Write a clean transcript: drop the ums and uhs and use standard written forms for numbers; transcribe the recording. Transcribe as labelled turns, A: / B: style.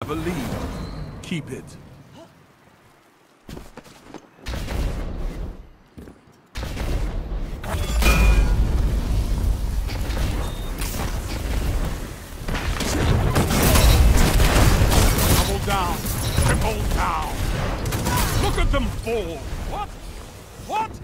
A: have a lead. Keep it. Double down. Triple down. Look at them fall. What? What?